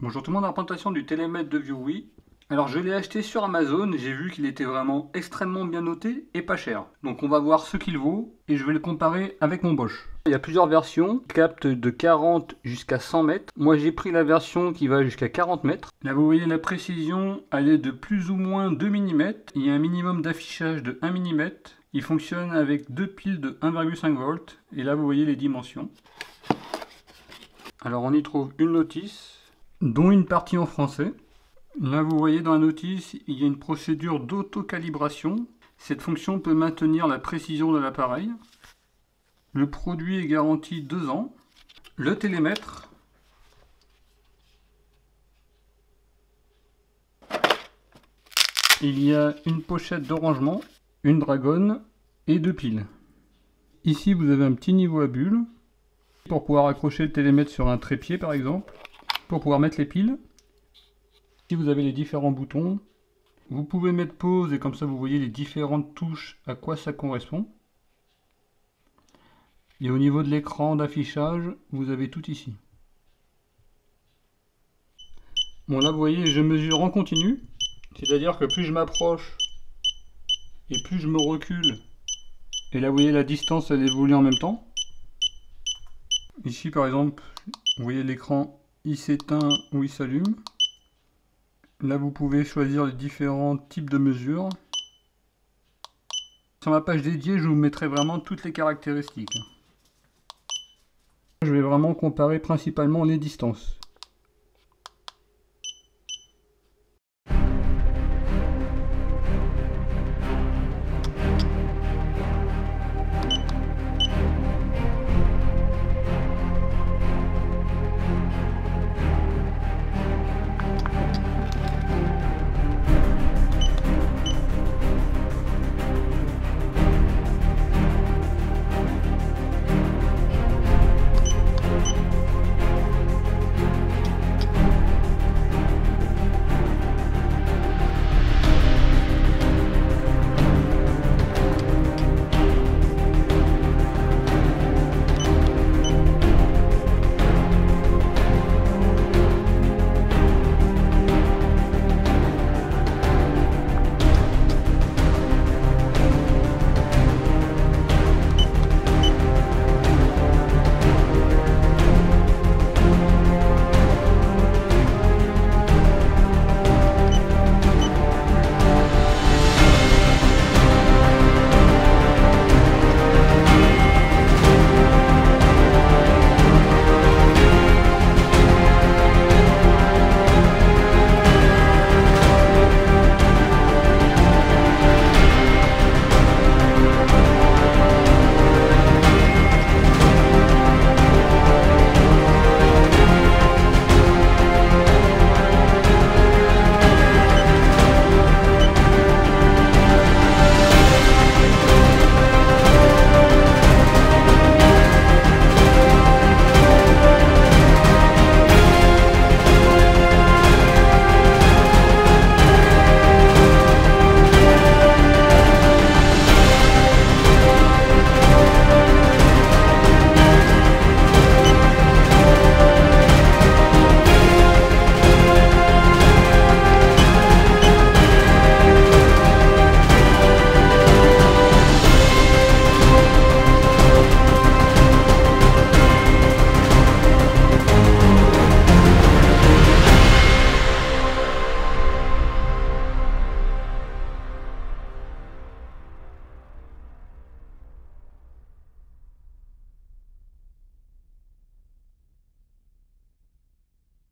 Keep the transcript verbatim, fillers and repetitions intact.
Bonjour tout le monde, dans la présentation du télémètre de ViewWee. Alors je l'ai acheté sur Amazon, j'ai vu qu'il était vraiment extrêmement bien noté et pas cher. Donc on va voir ce qu'il vaut et je vais le comparer avec mon Bosch. Il y a plusieurs versions, capte de quarante jusqu'à cent mètres. Moi j'ai pris la version qui va jusqu'à quarante mètres. Là vous voyez la précision, elle est de plus ou moins deux millimètres. Il y a un minimum d'affichage de un millimètre. Il fonctionne avec deux piles de un virgule cinq volts. Et là vous voyez les dimensions. Alors on y trouve une notice, dont une partie en français. Là vous voyez dans la notice, il y a une procédure d'auto-calibration. Cette fonction peut maintenir la précision de l'appareil. Le produit est garanti deux ans. Le télémètre. Il y a une pochette de rangement, une dragonne et deux piles. Ici vous avez un petit niveau à bulles pour pouvoir accrocher le télémètre sur un trépied par exemple, pour pouvoir mettre les piles. Ici vous avez les différents boutons. Vous pouvez mettre pause et comme ça vous voyez les différentes touches, à quoi ça correspond. Et au niveau de l'écran d'affichage, vous avez tout ici. Bon là vous voyez, je mesure en continu, c'est-à-dire que plus je m'approche et plus je me recule. Et là vous voyez la distance elle évolue en même temps. Ici par exemple, vous voyez l'écran, il s'éteint ou il s'allume. Là vous pouvez choisir les différents types de mesures. Sur ma page dédiée, je vous mettrai vraiment toutes les caractéristiques. Je vais vraiment comparer principalement les distances.